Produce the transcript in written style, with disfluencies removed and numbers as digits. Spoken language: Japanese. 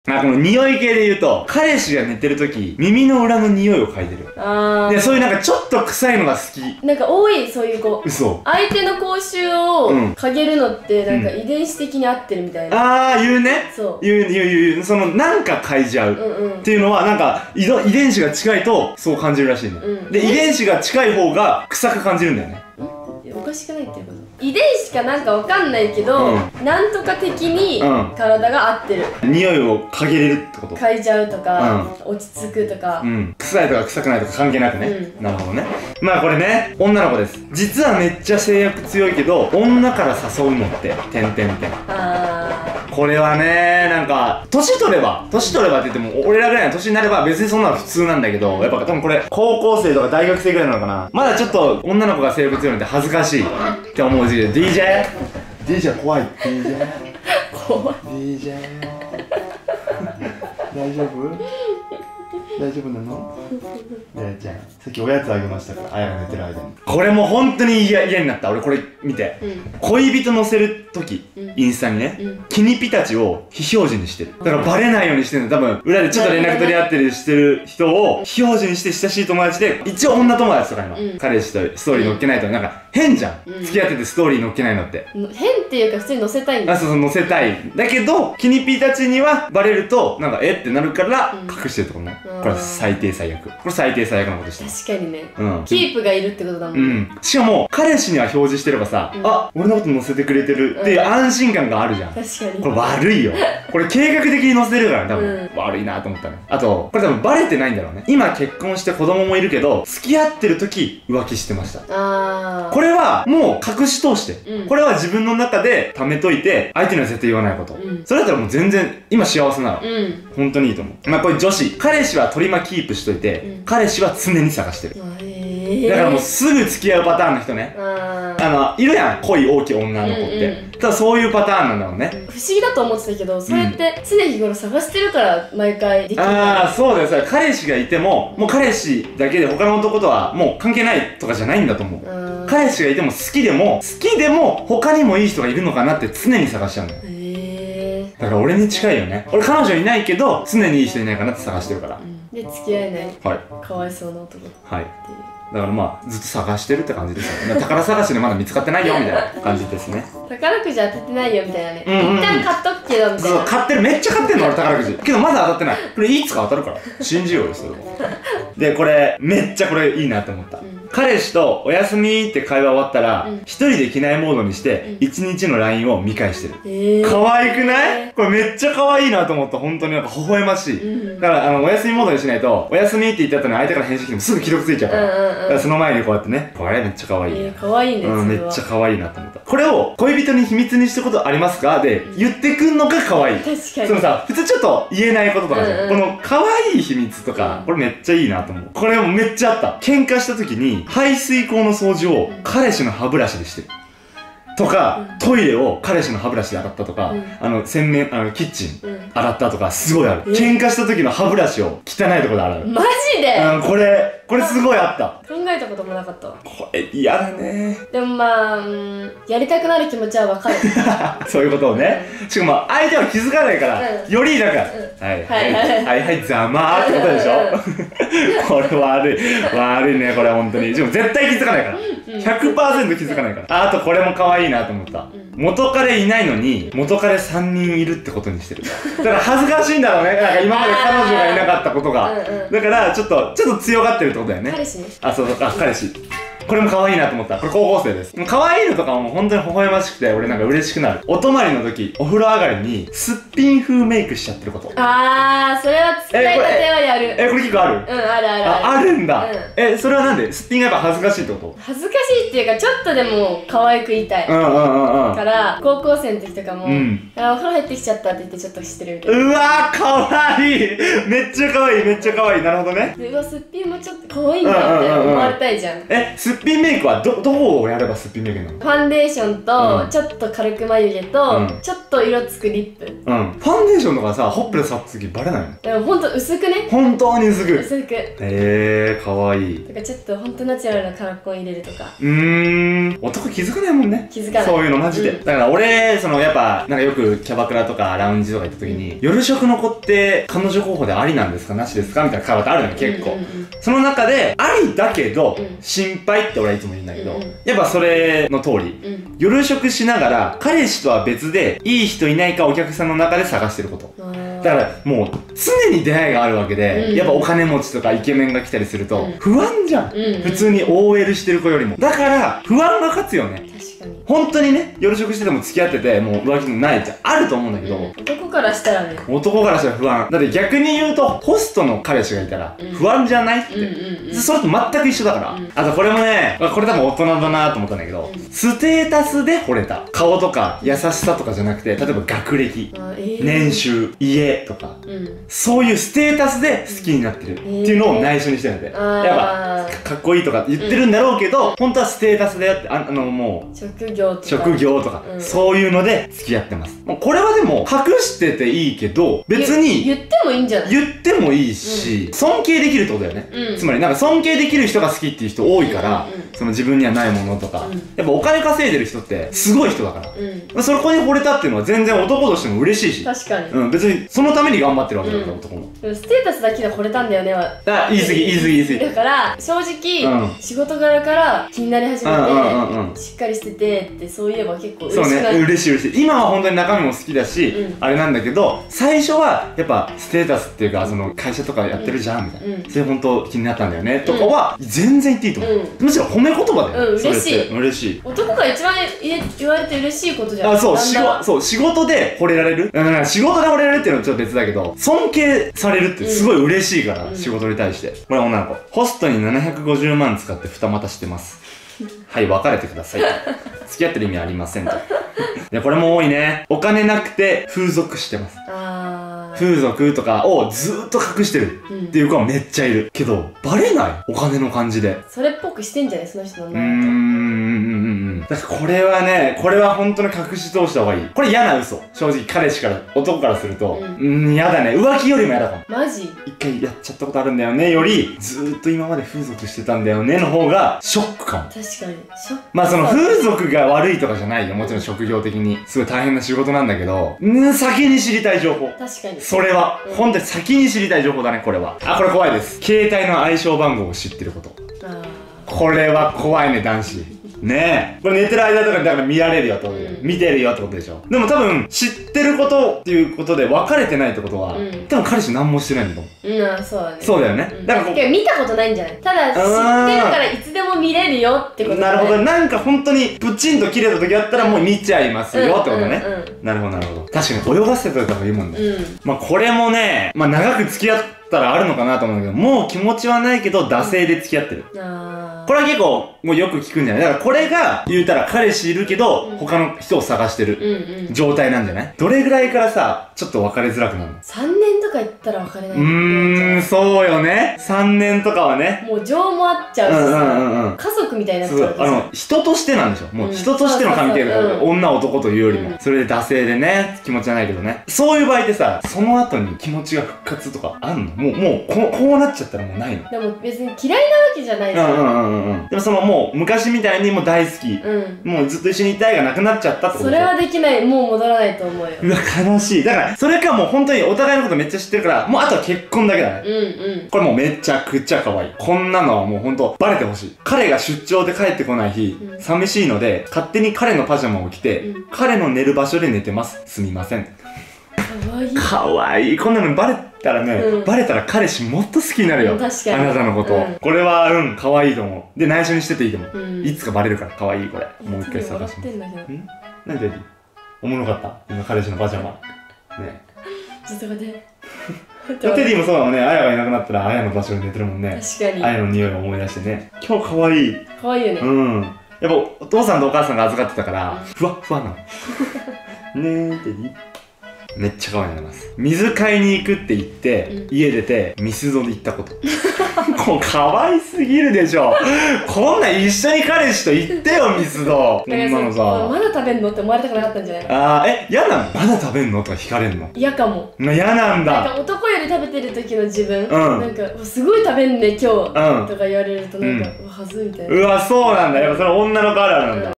この匂い系で言うと、彼氏が寝てるとき、耳の裏の匂いを嗅いでる。で、そういうなんかちょっと臭いのが好き。 なんか多い、そういうこう。 嘘。 相手の口臭を嗅げるのって、なんか遺伝子的に合ってるみたいな。 言うね。 そう。 言う。その、なんか嗅いじゃう。っていうのは、なんか、遺伝子が近いと、そう感じるらしいね。で、遺伝子が近い方が、臭く感じるんだよね。 おかしくないっていうこと？遺伝子かなんかわかんないけど、なんとか的に体が合ってる。 匂いを嗅げれるってこと？ 嗅いじゃうとか、落ち着くとか。 臭いとか臭くないとか関係なくね。なるほどね。まあこれね、女の子です。実はめっちゃ性欲強いけど、女から誘うのって、これはね、なんか、年取ればって言っても、俺らぐらいの年になれば別にそんなの普通なんだけど、やっぱ多分これ、高校生とか大学生ぐらいなのかな。まだちょっと女の子が性欲強いのって恥ずかしいって思うし、DJ 怖い。 怖い。 DJ 大丈夫なの？じゃあさっきおやつあげましたから、あやが寝てる間に。これもう本当に嫌になった。俺これ見て、恋人乗せる時、インスタにね、キニピたちを非表示にしてる。だからバレないようにしてるの。多分裏でちょっと連絡取り合ってるしてる人を非表示にして親しい友達で、一応女友達とかにも彼氏とストーリー載っけないとなんか変じゃん。付き合っててストーリー載っけないのって。 変っていうか普通に載せたいんだ。 そう載せたい。だけどキニピたちにはバレるとなんかってなるから隠してるってことね。これ最低最悪。これ最低最悪なことしてる。 確かにね。キープがいるってことだもんね。 しかも彼氏には表示してればさ、俺のこと載せてくれてるっていう安心感があるじゃん。 確かに。 これ悪いよ。これ計画的に載せてるから多分悪いなと思ったね。あとこれ多分バレてないんだろうね。今結婚して子供もいるけど付き合ってる時浮気してました。これはもう隠し通して、これは自分の中で貯めといて相手には絶対言わないこと。それだったらもう全然今幸せなの。本当にいいと思う。まあこれ女子、彼氏は取り巻きキープしといて、彼氏は常に探してる。だからもうすぐ付き合うパターンの人ね。いるやん、恋大きい女の子って。ただそういうパターンなんだろうね。 不思議だと思ってたけど、それって常日頃探してるから毎回できる。 そうだよ。彼氏がいても、もう彼氏だけで他の男とはもう関係ないとかじゃないんだと思う。彼氏がいても好きでも他にもいい人がいるのかなって常に探しちゃうのよ。だから俺に近いよね。俺彼女いないけど常にいい人いないかなって探してるから。 で付き合えない。 はい。 かわいそうな男。 はい。だからまあずっと探してるって感じですよね。宝探しでまだ見つかってないよみたいな感じですね。 宝くじ当ててないよみたいなね。一旦買っとくけどみたいな。 そう、買ってる。めっちゃ買ってんの俺宝くじ。けどまだ当たってない。これいつか当たるから信じようよそれも。でこれめっちゃこれいいなって思った。彼氏とおやすみって会話終わったら一人で機内モードにして一日の LINE を見返してる。可愛くない？これめっちゃ可愛いなと思った。本当になんか微笑ましい。だからおやすみモードにしないと、おやすみって言った後に相手から返信来てもすぐ既読ついちゃうから。だからその前にこうやってね、これめっちゃ可愛い。 可愛いね。 めっちゃ可愛いなと思った。これを恋人に秘密にしたことありますかで言ってくんのが可愛い。 確かに。 そのさ、普通ちょっと言えないこととかじゃん。この可愛い秘密とか、これめっちゃいいなと思う。これもめっちゃあった。喧嘩した時に排水口の掃除を彼氏の歯ブラシでしてる。とか、トイレを彼氏の歯ブラシで洗ったとか、洗面、キッチン洗ったとか、すごいある。喧嘩した時の歯ブラシを汚いところで洗う。 マジで？ これすごいあった。 考えたこともなかったわ。 これ嫌だね。 でもまあ、やりたくなる気持ちはわかる。 そういうことをね。しかも相手は気づかないから、よりなんか、はいざまーってことでしょ。これ悪いね、これ本当に。でも絶対気づかないから。100% 気づかないから。あとこれも可愛いなと思った。元彼いないのに元彼3人いるってことにしてる。だから恥ずかしいんだろうね。なんか今まで彼女がいなかったことが。だからちょっと強がってるってことだよね。 彼氏ね。 そう彼氏。これも可愛いなと思った。これ高校生です。可愛いのとかも本当に微笑ましくて、俺なんか嬉しくなる。お泊まりの時、お風呂上がりにすっぴん風メイクしちゃってること。 それは使いたてはやる。 これ結構ある？あるんだ。それはなんですっぴんがやっぱ恥ずかしいってこと？ 恥ずかしいっていうか、ちょっとでも可愛く言いたい。から、高校生の時とかも、お風呂入ってきちゃったって言ってちょっとしてるみたいな。 うわー、可愛い。めっちゃ可愛い。なるほどね。 うわ、すっぴんもちょっと可愛いんだって思われたいじゃん。 すっぴんメイクはどこをやればすっぴんメイクなの？ ファンデーションと、ちょっと軽く眉毛と、ちょっと色つくリップ。 ファンデーションとかさ、ほっぺで触った時バレないの？ でもほんと薄くね。 本当に薄く。 薄く。 かわいい。 とかちょっとほんとナチュラルなカラコン入れるとか。 男気づかないもんね。 気づかない。 そういうのマジで。だから俺、やっぱ、なんかよくキャバクラとかラウンジとか行った時に、夜食の子って彼女候補でありなんですかなしですかみたいな会話ってあるのよ、結構。その中で、ありだけど、心配って俺はいつも言うんだけど、やっぱそれの通り、夜食しながら、彼氏とは別で、いい人いないかお客さんの中で探してること。だからもう、常に出会いがあるわけで、やっぱお金持ちとかイケメンが来たりすると、不安じゃん。普通に OL してる子よりも。だから、不安が勝つよね。本当にね、夜食してても付き合ってて、もう浮気もないってあると思うんだけど、 男からしたらね。 男からしたら不安。だって逆に言うと、ホストの彼氏がいたら、不安じゃないって。それと全く一緒だから。あとこれもね、これ多分大人だなと思ったんだけど、ステータスで惚れた。顔とか優しさとかじゃなくて、例えば学歴、年収、家とか、そういうステータスで好きになってるっていうのを内緒にしてるんで。やっぱ、かっこいいとか言ってるんだろうけど、本当はステータスでやって、もう、職業とか、そういうので付き合ってます。これはでも隠してていいけど、別に言ってもいいんじゃない？ 言ってもいいし、尊敬できるってことだよね。つまりなんか尊敬できる人が好きっていう人多いから、自分にはないものとか、やっぱお金稼いでる人ってすごい人だから、そこに惚れたっていうのは全然男としても嬉しいし、 確かに。 別にそのために頑張ってるわけだから、男も。 でもステータスだけで惚れたんだよねは。 言い過ぎ。 だから正直、仕事柄から気になり始めて、しっかりしててってそういえば結構嬉しくなる。 そうね、嬉しい。今は本当に中身も好きだし、あれなんだけど、最初はやっぱステータスっていうか、会社とかやってるじゃんみたいな、それ本当気になったんだよねとかは全然言っていいと思う。むしろ褒め言葉だよ。 嬉しい。 嬉しい。 男が一番言われて嬉しいことじゃん。 そう、仕事で惚れられる。仕事で惚れられるっていうのはちょっと別だけど、尊敬されるってすごい嬉しいから、仕事に対して。これ女の子。ホストに750万使って二股してます。はい、別れてください。付き合ってる意味ありませんと。これも多いね。お金なくて風俗してます。風俗とかをずーっと隠してるっていう子はめっちゃいる。けど、バレないお金の感じで。 それっぽくしてんじゃないその人のだからこれはね、これは本当に隠し通した方がいい。これ嫌な嘘。正直彼氏から、男からすると、嫌だね。浮気よりも嫌だかも。 マジ？ 一回やっちゃったことあるんだよねより、ずーっと今まで風俗してたんだよねの方がショックかも。 確かに。ショック。 まあ風俗が悪いとかじゃないよ。もちろん職業的に。すごい大変な仕事なんだけど、先に知りたい情報。確かに。それは、本当に先に知りたい情報だね、これは。これ怖いです。携帯の暗証番号を知ってること。これは怖いね、男子。ねえ。これ寝てる間とかにだから見られるよってことで、見てるよってことでしょ。でも多分、知ってることっていうことで別れてないってことは、多分彼氏何もしてないんだと思う。 そうだね。 そうだよね。 だから見たことないんじゃない？ただ知ってるからいつでも見れるよってことだね。 なるほど。なんか本当にプチンと切れた時あったらもう見ちゃいますよってことね。なるほどなるほど。確かに泳がせてた方がいいもんね。まあこれもね、まあ長く付き合ったらあるのかなと思うんだけど、もう気持ちはないけど惰性で付き合ってる。これは結構もうよく聞くんじゃない？だからこれが言うたら彼氏いるけど他の人を探してる状態なんじゃない？どれぐらいからさ、ちょっと別れづらくなるの ？3年とか言ったら別れない。 そうよね。3年とかはね。 もう情もあっちゃうしさ、家族みたいになっちゃうから。 人としてなんでしょ。もう人としての関係だから、女男というよりも。それで惰性でね、気持ちはないけどね。そういう場合ってさ、その後に気持ちが復活とかあんの？もうこうなっちゃったらもうないの？ でも別に嫌いなわけじゃないじゃん。 でももう昔みたいにもう大好き。もうずっと一緒にいたいがなくなっちゃったってこと？ それはできない。もう戻らないと思うよ。 うわ、悲しい。だから、それかもう本当にお互いのことめっちゃ知ってるから、もうあとは結婚だけだね。これもうめちゃくちゃ可愛い。こんなのはもう本当バレてほしい。彼が出張で帰ってこない日、寂しいので、勝手に彼のパジャマを着て、彼の寝る場所で寝てます。すみません。 可愛い。 可愛い。こんなのバレたらね、バレたら彼氏もっと好きになるよ。 確かに。 あなたのこと。これは、可愛いと思う。で、内緒にしてていいと思う。いつかバレるから可愛い、これ。もう一回探します。なんでおもろかった今彼氏のパジャマ。ね。 ちょっと待って。 テディもそうだもんね。あやがいなくなったらあやの場所で寝てるもんね。 確かに。 あやの匂いを思い出してね。今日可愛い。 可愛いよね。 やっぱお父さんとお母さんが預かってたから、ふわっふわなの。ねえ、テディ。めっちゃ可愛いなります。水買いに行くって言って、家出て、ミスドで行ったこと。 こう可愛すぎるでしょ。こんなん一緒に彼氏と行ってよ、ミスド。こんなのさ。 まだ食べんのって思われたくなかったんじゃないの？ あー、嫌なの？まだ食べんのとか聞かれんの？ 嫌かも。 嫌なんだ。 なんか男より食べてる時の自分、なんかすごい食べんね今日とか言われるとなんか、はずみたいな。 うわ、そうなんだ。やっぱそれ女の子あるあるなんだ。